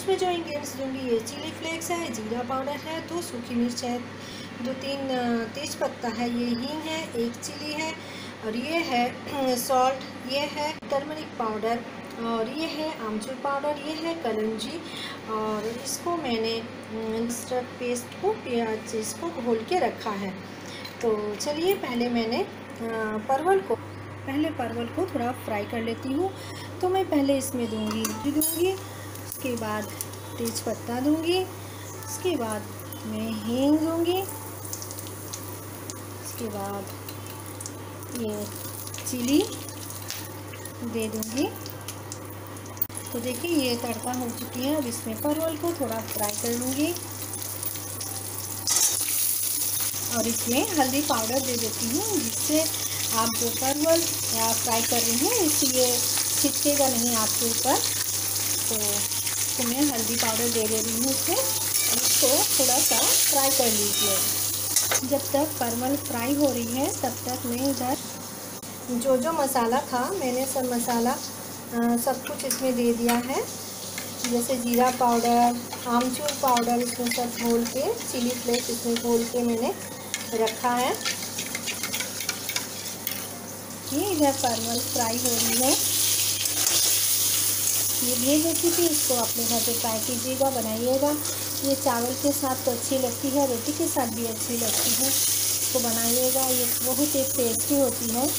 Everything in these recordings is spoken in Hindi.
इसमें जो इंग्रेडिएंट्स दूंगी, ये चिली फ्लेक्स है, जीरा पाउडर है, 2 सूखी मिर्च है, 2-3 तेज पत्ता है, ये हींग है, 1 चिली है, और ये है सॉल्ट, ये है टर्मरिक पाउडर, और ये है आमचूर पाउडर, ये है कलौंजी। और इसको मैंने मस्टर्ड पेस्ट को, प्याज इसको घोल के रखा है। तो चलिए पहले मैंने परवल को थोड़ा फ्राई कर लेती हूँ। तो मैं पहले इसमें दूंगी, उसके बाद तेज पत्ता दूंगी, उसके बाद मैं हींग दूंगी, उसके बाद ये चिली दे दूंगी। तो देखिए ये तड़का हो चुकी है। अब इसमें परवल को थोड़ा फ्राई कर लूँगी और इसमें हल्दी पाउडर दे देती हूँ, जिससे आप जो परवल या फ्राई कर रही हैं इसलिए छिटकेगा नहीं आपके ऊपर। तो मैं हल्दी पाउडर दे रही हूँ इसमें, इसको थोड़ा सा फ्राई कर लीजिए। जब तक परवल फ्राई हो रही है तब तक मैं इधर जो मसाला था, मैंने सब मसाला सब कुछ इसमें दे दिया है। जैसे जीरा पाउडर, आमचूर पाउडर इसमें सब घोल के, चिली फ्लेक्स इसमें घोल के मैंने रखा है। ये इधर परवल फ्राई हो रही है। ये भेज रेसिपी, इसको अपने घर पे ट्राई कीजिएगा, बनाइएगा। ये चावल के साथ तो अच्छी लगती है, रोटी के साथ भी अच्छी लगती है। इसको बनाइएगा, ये बहुत ही टेस्टी होती है।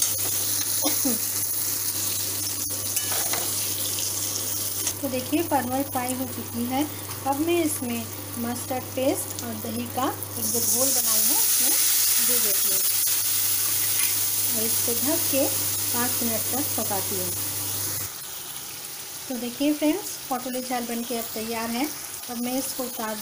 तो देखिए परवल फ्राई हो चुकी है। अब मैं इसमें मस्टर्ड पेस्ट और दही का एक जो घोल बनाई है उसमें दे देती हूँ और इसको ढक के 5 मिनट तक पकाती हूँ। तो देखिए फ्रेंड्स, पटोले झाल बन के अब तैयार है। अब मैं इसको उतार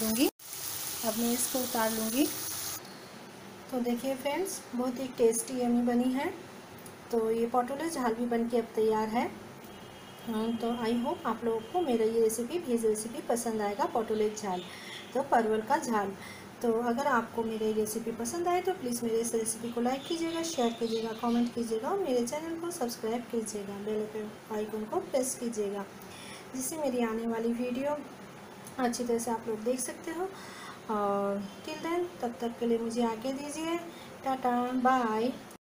लूँगी। तो देखिए फ्रेंड्स, बहुत ही टेस्टी यमी बनी है। तो ये पटोले झाल भी बन के अब तैयार है। तो आई होप आप लोगों को मेरा ये भेज रेसिपी पसंद आएगा, पटोले झाल, तो परवल का झाल। तो अगर आपको मेरी रेसिपी पसंद आए तो प्लीज़ मेरे इस रेसिपी को लाइक कीजिएगा, शेयर कीजिएगा, कमेंट कीजिएगा और मेरे चैनल को सब्सक्राइब कीजिएगा, बेल आइकन को प्रेस कीजिएगा, जिससे मेरी आने वाली वीडियो अच्छी तरह से आप लोग देख सकते हो। और टिल देन, तब तक के लिए मुझे आज्ञा दीजिए। Tata bye.